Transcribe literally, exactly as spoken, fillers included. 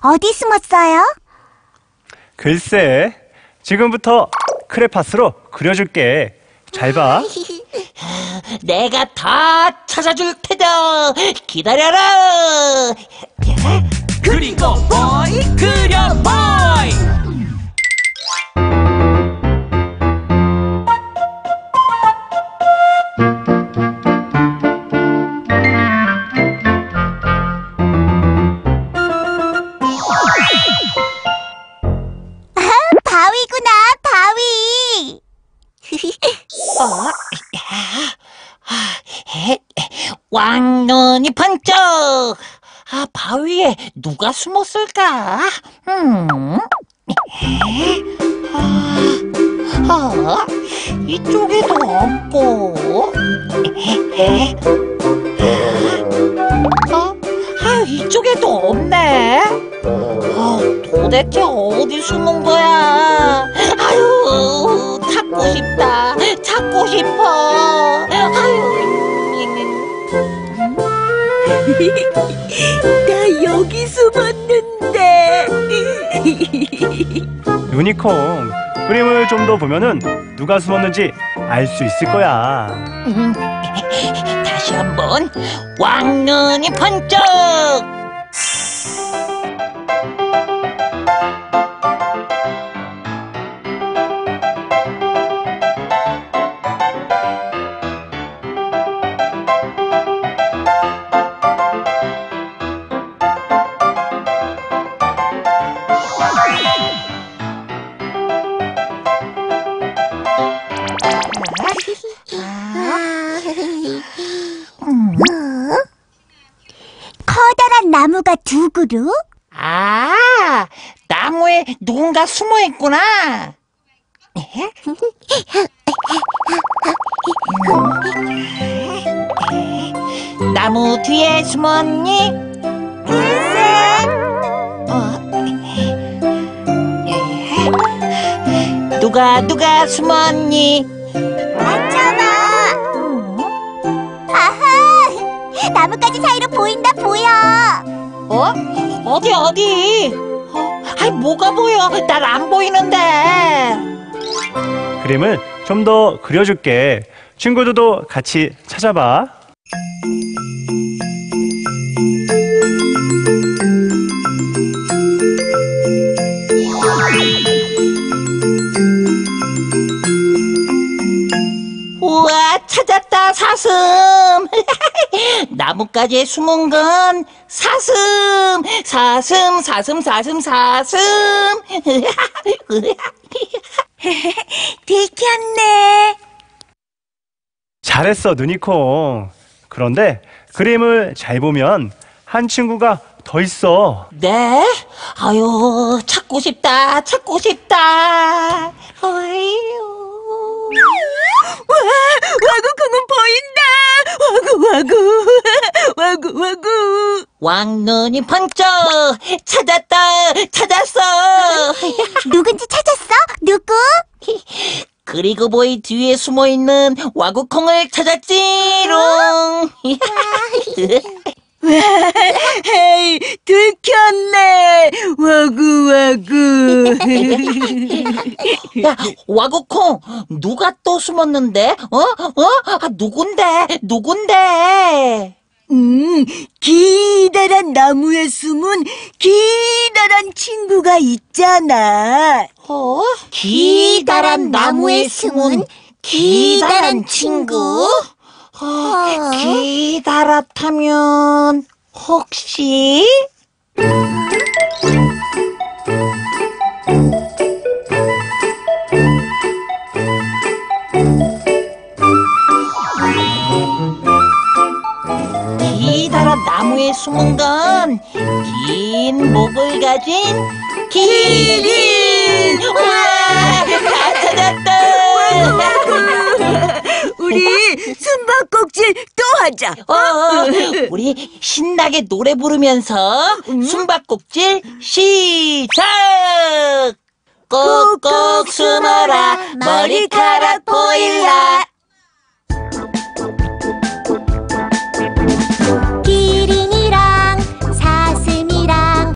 어디 숨었어요? 글쎄, 지금부터 크레파스로 그려줄게. 잘 봐. 내가 다 찾아줄 테다. 기다려라. 그리고 보이 그려 보이. 바위구나, 바위. 어? 왕눈이 번쩍. 아, 바위에 누가 숨었을까? 음. 아, 아, 이쪽에도 없고. 어? 아, 이쪽에도 없네. 아, 도대체 어디 숨은 거야? 아유, 찾고 싶다. 찾고 싶어. 아유. 나 여기 숨었는데. 유니콘, 그림을 좀 더 보면은 누가 숨었는지 알 수 있을 거야. 음, 다시 한번 왕눈이 번쩍. 커다란 나무가 두 그루? 아, 나무에 누군가 숨어 있구나. 나무 뒤에 숨었니? 글쎄. 어? 누가 누가 숨었니? 맞춰봐. 아하, 나뭇가지 사이로 보인다, 보여. 어? 어디 어디? 어? 아이, 뭐가 보여? 날 안 보이는데. 그림을 좀 더 그려줄게. 친구들도 같이 찾아봐. 우와, 찾았다, 사슴. 나뭇가지에 숨은 건 사슴. 사슴, 사슴, 사슴, 사슴. 들켰네. 잘했어, 누니콘. 그런데 그림을 잘 보면 한 친구가 더 있어. 네? 아유, 찾고 싶다, 찾고 싶다. 어이요. 와, 와구 그는 보인다. 와구 와구 와구 와구. 왕눈이 번쩍. 찾았다, 찾았어. 누군지 찾았어? 누구? 그리고 보이 뒤에 숨어있는 와구콩을 찾았지롱. 헤이, 들켰네. 와구 와구. 야, 와구콩, 누가 또 숨었는데? 어? 어? 아, 누군데? 누군데? 음, 기다란 나무에 숨은 기다란 친구가 있잖아. 어? 기다란 나무에 숨은 기다란 친구? 어, 기다랗다면 혹시? 기다란 나무에 숨은 건 긴 목을 가진 기린! 우와! 다 찾았다! 우리 숨바꼭질 또 하자. 어, 우리 신나게 노래 부르면서 숨바꼭질 시작! 꼭꼭 숨어라 머리카락 보일라